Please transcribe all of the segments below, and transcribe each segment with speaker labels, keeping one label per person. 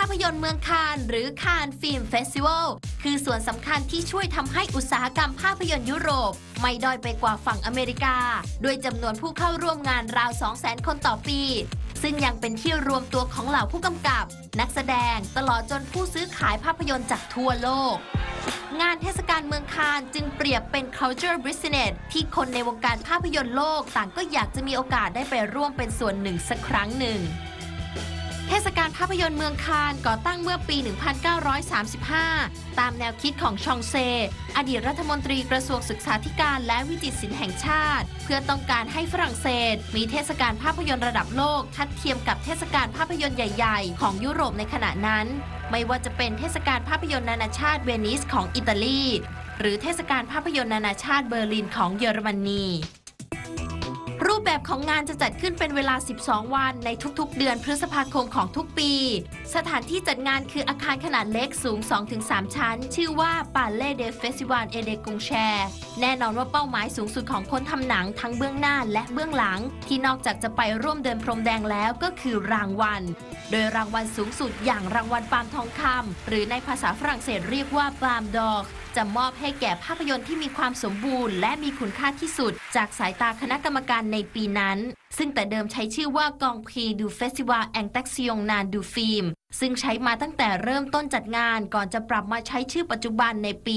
Speaker 1: พยนตร์เมืองคานหรือคานฟิล์มเฟสติวัลคือส่วนสำคัญที่ช่วยทำให้อุตสาหกรรมภาพยนตร์ยุโรปไม่ด้อยไปกว่าฝั่งอเมริกาด้วยจำนวนผู้เข้าร่วมงานราว 200,000 คนต่อปีซึ่งยังเป็นที่รวมตัวของเหล่าผู้กำกับนักแสดงตลอดจนผู้ซื้อขายภาพยนตร์จากทั่วโลกงานเทศกาลเมืองคานจึงเปรียบเป็น culture business ที่คนในวงการภาพยนตร์โลกต่างก็อยากจะมีโอกาสได้ไปร่วมเป็นส่วนหนึ่งสักครั้งหนึ่งเทศกาลภาพยนตร์เมืองคานก่อตั้งเมื่อปี 1935 ตามแนวคิดของชองเซอดีตรัฐมนตรีกระทรวงศึกษาธิการและวิจิตรศิลป์แห่งชาติเพื่อต้องการให้ฝรั่งเศสมีเทศกาลภาพยนตร์ระดับโลกทัดเทียมกับเทศกาลภาพยนตร์ใหญ่ๆของยุโรปในขณะนั้นไม่ว่าจะเป็นเทศกาลภาพยนตร์นานาชาติเวนิสของอิตาลีหรือเทศกาลภาพยนตร์นานาชาติเบอร์ลินของเยอรมนีรูปแบบของงานจะจัดขึ้นเป็นเวลา 12 วันในทุกๆ เดือนพฤษภาคมของทุกปีสถานที่จัดงานคืออาคารขนาดเล็กสูง 2-3 ชั้นชื่อว่า Palais des Festivals et des Concerts แน่นอนว่าเป้าหมายสูงสุดของคนทำหนังทั้งเบื้องหน้าและเบื้องหลังที่นอกจากจะไปร่วมเดินพรมแดงแล้วก็คือรางวัลโดยรางวัลสูงสุดอย่างรางวัลปาล์มทองคำหรือในภาษาฝรั่งเศสเรียกว่าปาล์มดอร์จะมอบให้แก่ภาพยนตร์ที่มีความสมบูรณ์และมีคุณค่าที่สุดจากสายตาคณะกรรมการในปีนั้นซึ่งแต่เดิมใช้ชื่อว่ากองพรีดูเฟสติวัลแองตักซิองนานดูฟิล์มซึ่งใช้มาตั้งแต่เริ่มต้นจัดงานก่อนจะปรับมาใช้ชื่อปัจจุบันในปี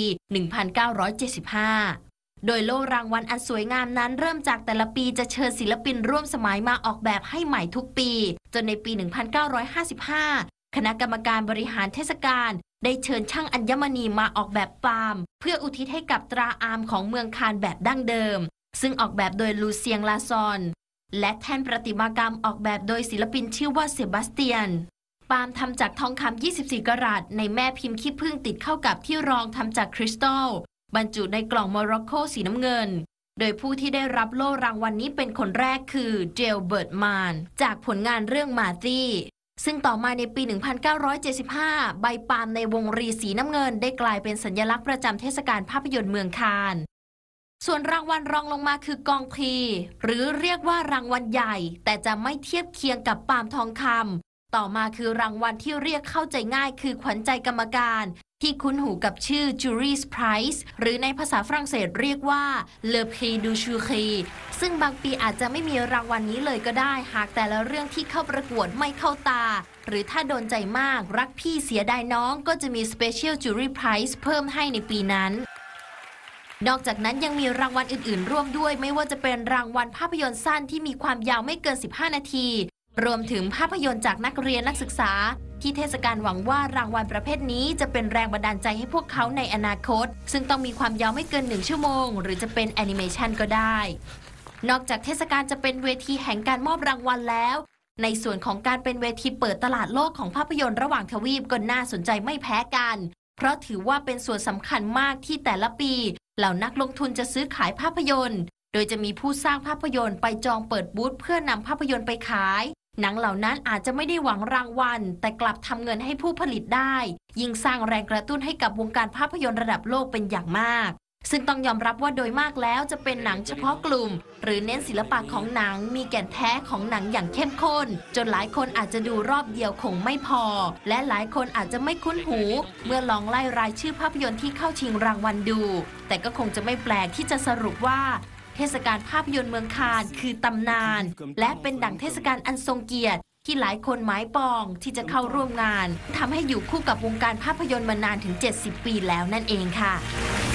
Speaker 1: 1975 โดยโล่รางวัลอันสวยงามนั้นเริ่มจากแต่ละปีจะเชิญศิลปินร่วมสมัยมาออกแบบให้ใหม่ทุกปีจนในปี 1955 คณะกรรมการบริหารเทศกาลได้เชิญช่างอัญมณีมาออกแบบปาล์มเพื่ออุทิศให้กับตราอามของเมืองคานแบบดั้งเดิมซึ่งออกแบบโดยลูเซียงลาซอนและแท่นประติมากรรมออกแบบโดยศิลปินชื่อว่าเซบาสเตียนปาล์มทำจากทองคำ 24 กะรัตในแม่พิมพ์ขี้ผึ้งติดเข้ากับที่รองทำจากคริสตัลบรรจุในกล่องโมร็อกโกสีน้ำเงินโดยผู้ที่ได้รับโล่รางวัล นี้เป็นคนแรกคือเจลเบิร์ตมานจากผลงานเรื่องมาร์ตี้ซึ่งต่อมาในปี 1975 ใบปาล์มในวงรีสีน้ำเงินได้กลายเป็นสัญลักษณ์ประจำเทศกาลภาพยนตร์เมืองคานส่วนรางวัลรองลงมาคือกองพรีหรือเรียกว่ารางวัลใหญ่แต่จะไม่เทียบเคียงกับปาล์มทองคำต่อมาคือรางวัลที่เรียกเข้าใจง่ายคือขวัญใจกรรมการที่คุ้นหูกับชื่อ Jury's Prize หรือในภาษาฝรั่งเศสเรียกว่า Le Prix du Jury ซึ่งบางปีอาจจะไม่มีรางวัลนี้เลยก็ได้หากแต่ละเรื่องที่เข้าประกวดไม่เข้าตาหรือถ้าโดนใจมากรักพี่เสียดายน้องก็จะมี Special Jury Prize เพิ่มให้ในปีนั้นนอกจากนั้นยังมีรางวัลอื่นๆร่วมด้วยไม่ว่าจะเป็นรางวัลภาพยนตร์สั้นที่มีความยาวไม่เกิน 15 นาทีรวมถึงภาพยนตร์จากนักเรียนนักศึกษาที่เทศกาลหวังว่ารางวัลประเภทนี้จะเป็นแรงบันดาลใจให้พวกเขาในอนาคตซึ่งต้องมีความยาวไม่เกิน1 ชั่วโมงหรือจะเป็นแอนิเมชันก็ได้นอกจากเทศกาลจะเป็นเวทีแห่งการมอบรางวัลแล้วในส่วนของการเป็นเวทีเปิดตลาดโลกของภาพยนตร์ระหว่างทวีปก็น่าสนใจไม่แพ้กันเพราะถือว่าเป็นส่วนสำคัญมากที่แต่ละปีเหล่านักลงทุนจะซื้อขายภาพยนตร์โดยจะมีผู้สร้างภาพยนตร์ไปจองเปิดบูธเพื่อนำภาพยนตร์ไปขายหนังเหล่านั้นอาจจะไม่ได้หวังรางวัลแต่กลับทำเงินให้ผู้ผลิตได้ยิ่งสร้างแรงกระตุ้นให้กับวงการภาพยนตร์ระดับโลกเป็นอย่างมากซึ่งต้องยอมรับว่าโดยมากแล้วจะเป็นหนังเฉพาะกลุ่มหรือเน้นศิลปะของหนังมีแก่นแท้ของหนังอย่างเข้มข้นจนหลายคนอาจจะดูรอบเดียวคงไม่พอและหลายคนอาจจะไม่คุ้นหูเมื่อลองไล่รายชื่อภาพยนตร์ที่เข้าชิงรางวัลดูแต่ก็คงจะไม่แปลกที่จะสรุปว่าเทศกาลภาพยนตร์เมืองคานคือตำนานและเป็นดั่งเทศกาลอันทรงเกียรติที่หลายคนหมายปองที่จะเข้าร่วมงานทำให้อยู่คู่กับวงการภาพยนตร์มานานถึง 70 ปีแล้วนั่นเองค่ะ